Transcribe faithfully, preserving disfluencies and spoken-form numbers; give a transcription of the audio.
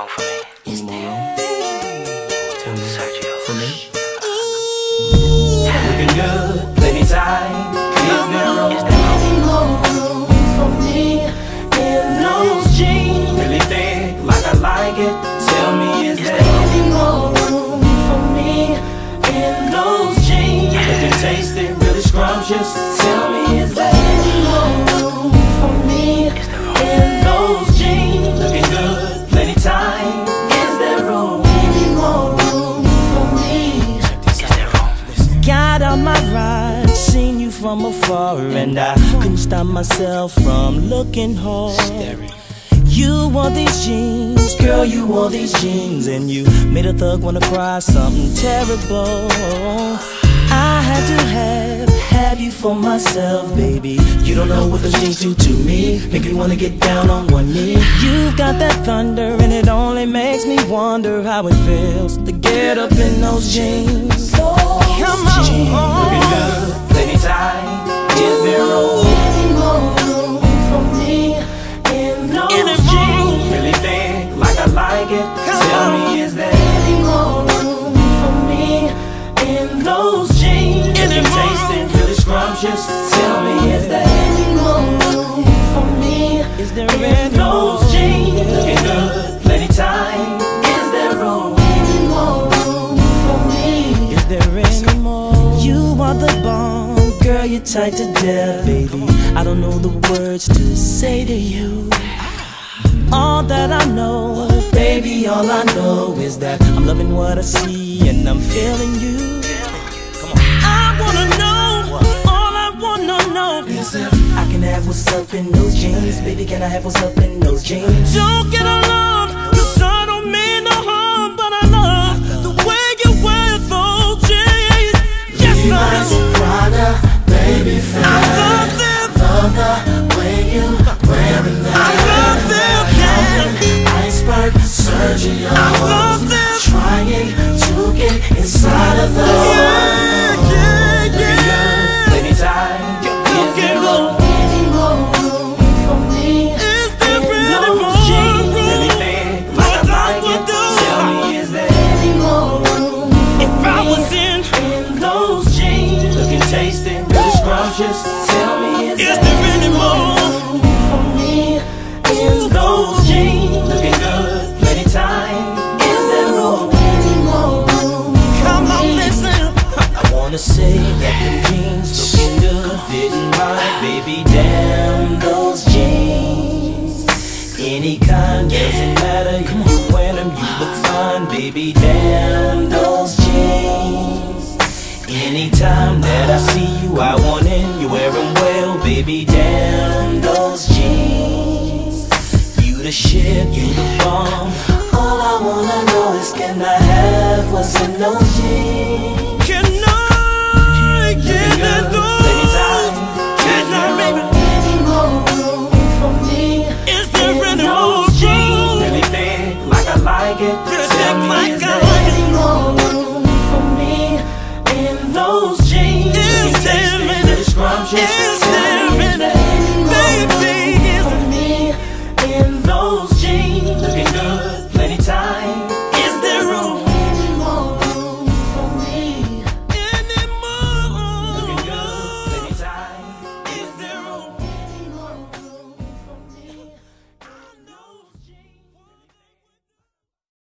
room for me? Any more room? Tell Sergio. For me? Looking good, plenty time. Is there room? Is there Any more room for me in those jeans? Really thick, like I like it. Tell me, is there any more room for me in those jeans? Looking tasty, really scrumptious. Tell me, is there any more room for me in those jeans? Looking good, plenty time. Is there room? Any more room for me? Is there room? Got on my ride, seen you from afar, and I couldn't stop myself from looking hard. You wore these jeans, girl, you wore these jeans, and you made a thug wanna cry something terrible. I had to have, have you for myself, baby. You don't know what those jeans do to me, make me wanna get down on one knee. You've got that thunder, and it only makes me wonder how it feels to get up in those jeans. Come on, Looking good, plenty time. Is there room? Any more room for me in those jeans? Really thick, like I like it. Tell me, is there any more room for me in those jeans? Looking tasty, really scrumptious. Tell me, is there any more room for me is there in any those more? jeans? Looking good, plenty time. Is there room? Any more room for me? Is there any more? You are the bomb, girl, you're tight to death, baby. I don't know the words to say to you. All that I know, baby, all I know is that I'm loving what I see and I'm feeling you. Come on. I wanna know, all I wanna know is if I can have what's up in those jeans. Baby, can I have what's up in those jeans? Don't get alarmed, cause I don't mean no harm, but I love the way you wear those jeans. Yes, I do. Prada, baby, fine. I love them. Love the way you wearing that. I love them, yeah. Iceberg, Sergio. I love them. Trying to get inside of those. Yeah, yeah, yeah. Plenty time. Is there room? Any more room for me? Is there In really those more jeans? Really room? thick, like I like it. Tell me, is there any more room If for I me was in, in those jeans? Looking tasty, really scrumptious. Tell me, is, is there any more? room for me in those jeans? Looking good, plenty time. Is there room? Any more room for Come on, me? listen. I wanna say that them jeans looking good, fitting right, baby. Damn those jeans, any kind doesn't matter. You wear them, you look fine, baby. Damn those jeans. Anytime that I see you, I want in. You wear them well, baby. Damn those jeans. You the shit, you the bomb. All I wanna know is, can I have what's in those jeans? Can I get that?